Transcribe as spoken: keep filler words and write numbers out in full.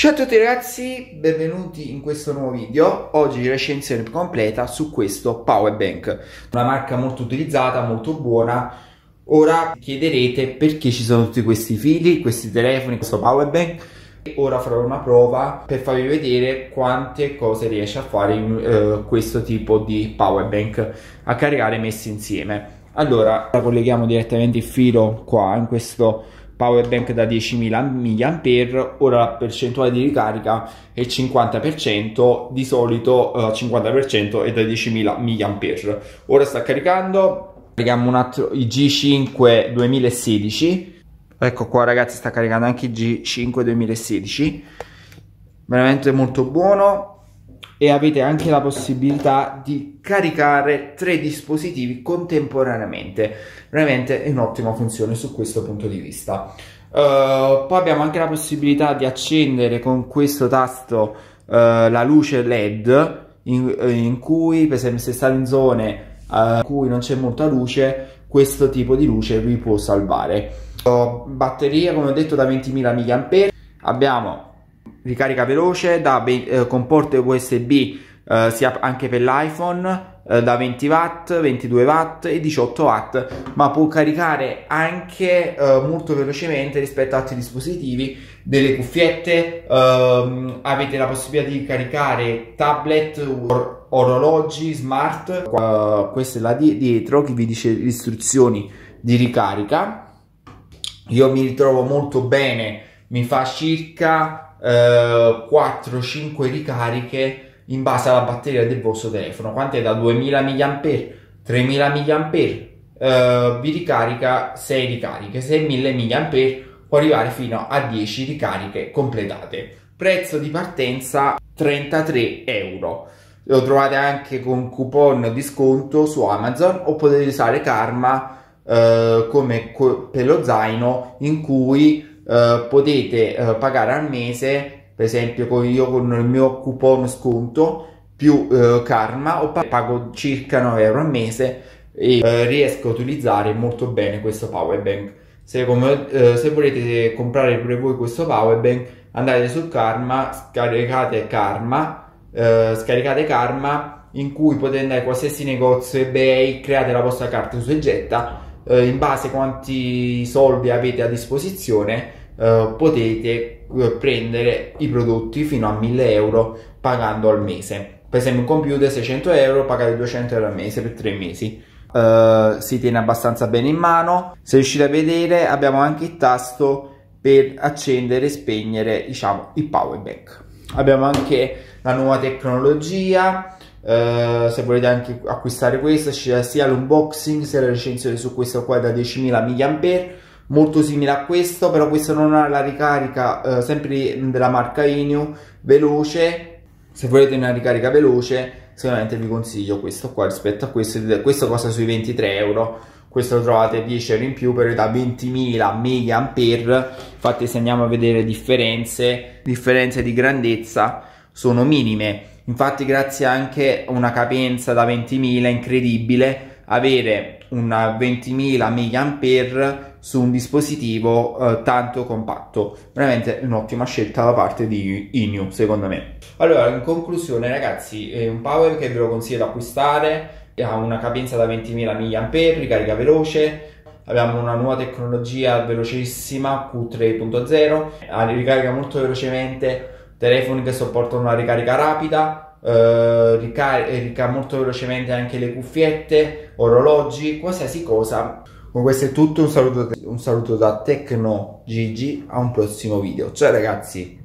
Ciao a tutti ragazzi, benvenuti in questo nuovo video. Oggi recensione completa su questo power bank, una marca molto utilizzata, molto buona. Ora chiederete perché ci sono tutti questi fili, questi telefoni, questo power bank. Ora farò una prova per farvi vedere quante cose riesce a fare in uh, questo tipo di power bank, a caricare messi insieme. Allora, colleghiamo direttamente il filo qua in questo power bank da diecimila milliampere. Ora la percentuale di ricarica è il cinquanta per cento, di solito uh, cinquanta per cento è da diecimila milliampere. Ora sta caricando, carichiamo un altro, il G cinque duemilasedici. Ecco qua ragazzi, sta caricando anche il G cinque duemilasedici, veramente molto buono. E avete anche la possibilità di caricare tre dispositivi contemporaneamente, veramente è un'ottima funzione su questo punto di vista. Uh, poi abbiamo anche la possibilità di accendere con questo tasto uh, la luce L E D, in, in cui per esempio se state in zone uh, in cui non c'è molta luce, questo tipo di luce vi può salvare. Uh, batteria, come ho detto, da ventimila milliampere. Abbiamo ricarica veloce da, eh, con porte U S B eh, sia anche per l'iPhone, eh, da venti watt, ventidue watt e diciotto watt, ma può caricare anche eh, molto velocemente rispetto ad altri dispositivi. Delle cuffiette, ehm, avete la possibilità di caricare tablet, or orologi smart. Uh, questa è la di dietro che vi dice le istruzioni di ricarica. Io mi ritrovo molto bene, mi fa circa Uh, quattro cinque ricariche in base alla batteria del vostro telefono. Quante? Da duemila milliampere, tremila milliampere, uh, vi ricarica sei ricariche, seimila milliampere, può arrivare fino a dieci ricariche completate. Prezzo di partenza trentatré euro. Lo trovate anche con coupon di sconto su Amazon, o potete usare Karma uh, come per lo zaino, in cui Uh, potete uh, pagare al mese, per esempio con io con il mio coupon sconto più uh, Karma, o pago circa nove euro al mese e uh, riesco a utilizzare molto bene questo power bank. Se, come, uh, se volete comprare pure voi questo power bank, andate su Karma, scaricate Karma, uh, scaricate Karma, in cui potete andare a qualsiasi negozio, eBay, create la vostra carta usa e getta. Uh, in base a quanti soldi avete a disposizione, Uh, potete uh, prendere i prodotti fino a mille euro pagando al mese. Per esempio un computer seicento euro, pagate duecento euro al mese per tre mesi. Uh, si tiene abbastanza bene in mano. Se riuscite a vedere, abbiamo anche il tasto per accendere e spegnere, diciamo, il power bank. Abbiamo anche la nuova tecnologia. Uh, se volete anche acquistare questo, c'è sia l'unboxing sia la recensione su questo qua da diecimila milliampere, molto simile a questo, però questo non ha la ricarica uh, sempre della marca Enio veloce. Se volete una ricarica veloce, sicuramente vi consiglio questo qua rispetto a questo. Questo costa sui ventitré euro, questo lo trovate dieci euro in più, però da ventimila milliampere. Infatti se andiamo a vedere differenze differenze di grandezza sono minime. Infatti grazie anche a una capienza da ventimila incredibile, avere una ventimila milliampere su un dispositivo uh, tanto compatto, veramente un'ottima scelta da parte di Enio secondo me. Allora, in conclusione ragazzi, è un power che ve lo consiglio di acquistare, ha una capienza da ventimila milliampere, ricarica veloce. Abbiamo una nuova tecnologia velocissima Q tre punto zero, ricarica molto velocemente, telefoni che supportano una ricarica rapida. Uh, ricarica molto velocemente anche le cuffiette, orologi, qualsiasi cosa. Con questo è tutto, un saluto, un saluto da Tecno Gigi, a un prossimo video. Ciao ragazzi!